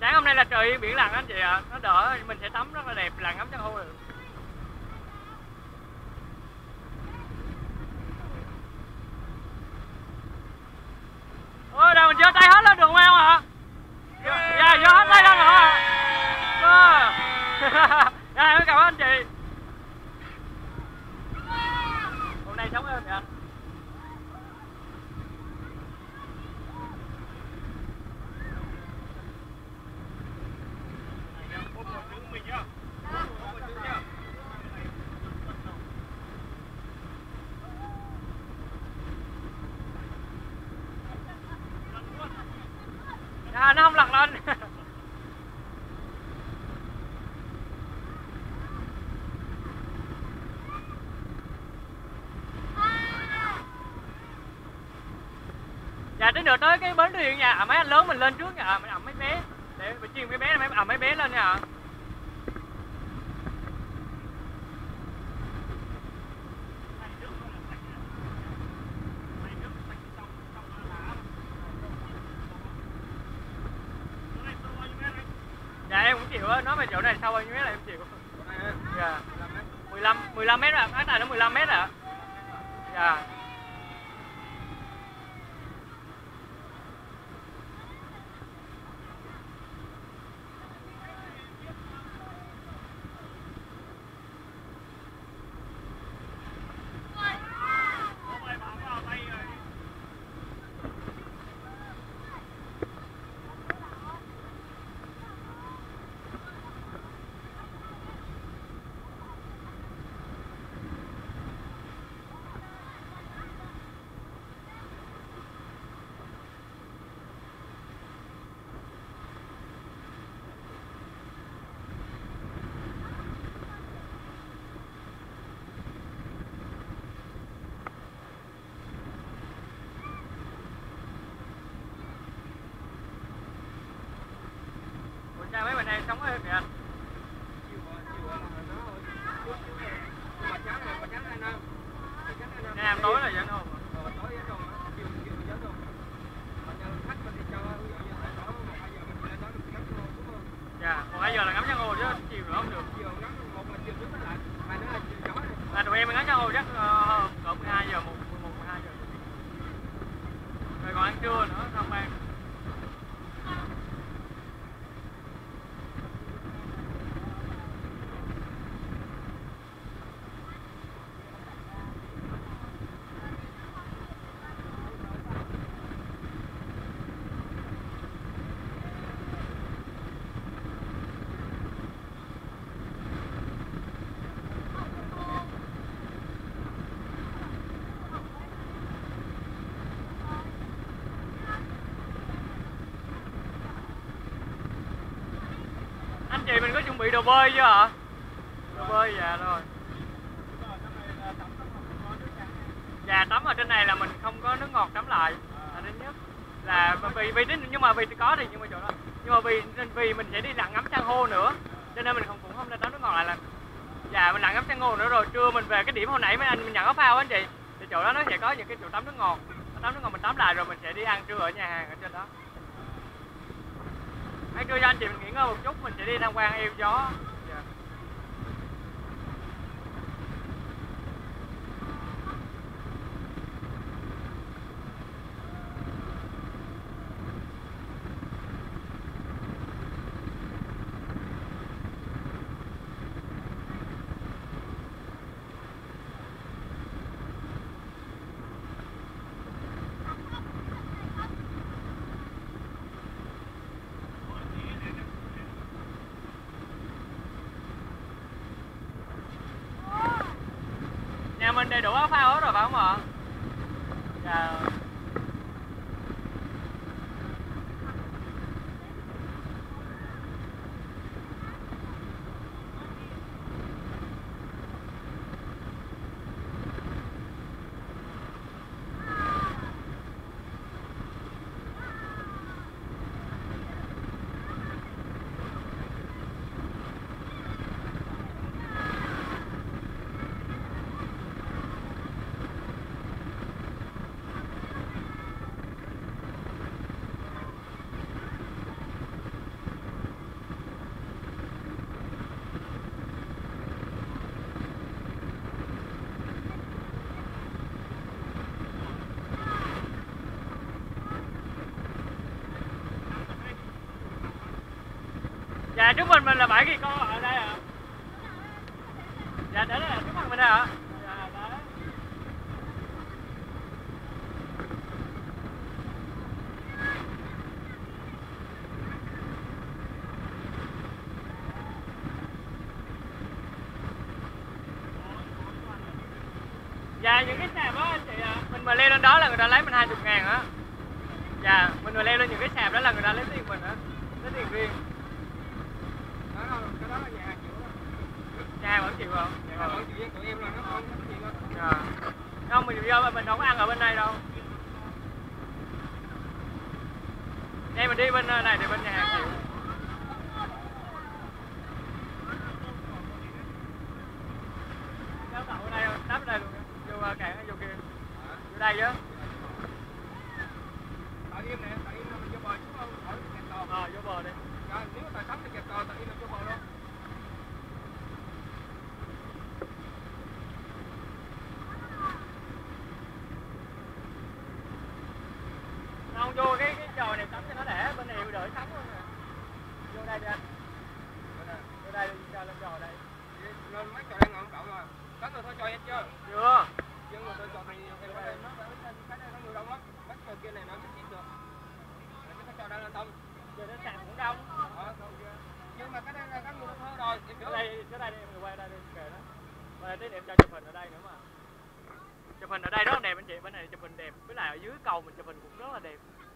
Sáng hôm nay là trời biển lặng anh chị ạ, nó đỡ, mình sẽ tắm rất là đẹp, là ngắm san hô được. Ôi, đâu mình giơ tay hết lên được không ạ? Dạ, giơ hết tay lên rồi ạ. Dạ, cảm ơn anh chị. Hôm nay sống ơn vậy. À, nó không lật lên. Dạ tí nữa tới cái bến thuyền nha, mấy anh lớn mình lên trước nha, mình ẩm mấy bé để mình chiên mấy bé, mấy bé lên nha. Dạ em cũng chịu á, nói về chỗ này sau bao nhiêu mét là em chịu. Dạ. 15 mét ạ, cái này nó 15 mét ạ. Dạ. Sao mấy bạn này sống ở kìa anh? Nam tối là vẫn không? Dạ, 1-2 giờ là ngắm san hô chứ chiều nữa không được. Là tụi em ngắm san hô chắc cỡ 12 giờ, 11-12 giờ. Rồi còn ăn trưa nữa, không ăn. Anh chị mình có chuẩn bị đồ bơi chưa ạ? Đồ bơi dạ rồi. Dạ tắm ở trên này là mình không có nước ngọt tắm lại là thứ nhất. Là vì nhưng mà vì có thì nhưng mà chỗ đó. Nhưng mà vì mình sẽ đi lặn ngắm san hô nữa. Cho nên mình cũng không nên tắm nước ngọt lại là. Dạ mình lặn ngắm san hô nữa rồi trưa mình về cái điểm hồi nãy mấy anh mình nhận áo phao anh chị. Thì chỗ đó nó sẽ có những cái chỗ tắm nước ngọt. Tắm nước ngọt mình tắm lại rồi mình sẽ đi ăn trưa ở nhà hàng ở trên đó. Hãy trưa cho anh chị mình nghỉ ngơi một chút, mình sẽ đi tham quan eo gió. Yeah. Nhà mình đầy đủ áo phao hết rồi phải không ạ? Dạ. Dạ trước mình là bãi Kỳ Co ở đây ạ. Dạ đấy là trước mặt mình đây ạ. Dạ đấy. Dạ những cái sạp đó anh chị ạ, mình mà leo lên đó là người ta lấy mình 20.000 á. Dạ, mình mà leo lên những cái sạp đó là người ta lấy tiền mình á, lấy tiền riêng. Cái đó là nhà hàng chịu đó. Nhà hàng vẫn chịu không? Nhà hàng vẫn chịu với tụi em là nó không có gì đâu. Dạ. Không, mình vô mình đâu có ăn ở bên đây đâu. Đây mình đi bên này thì bên nhà hàng chịu. Đáp đậu ở đây không? Đáp ở đây luôn nha. Vô cảng hay vô kia? Vô đây chứ. Tại im nè, tại im là mình vô bờ chứ không khỏi kẹt tàu. Vô bờ đi. Dạ, nếu mà tài tắm thì kẹt tàu, tại im là vô bờ luôn. Không vô cái trò này tắm cho nó để, bên này đợi tắm luôn nè. Vô đây đi anh. Vô đây đi, cho lên trò đây. Lên mấy trò đang ngọn đậu rồi. Tắm rồi thôi cho em chưa? Chưa. Nhưng mà tôi chọn thì em nói nó cái này nó nhiều đông lắm. Bắt trò kia này nó sẽ chết được. Cái trò đang lên đông. Giờ đến sạp cũng đông. Nhưng mà cái đây là các người thôi rồi. Em Cái đây đi, em người quay đây đi, kệ đó. Và tí em cho chụp hình ở đây nữa mà. Chụp hình ở đây rất là đẹp anh chị, bên này chụp hình đẹp, với lại ở dưới cầu mình chụp hình cũng rất là đẹp.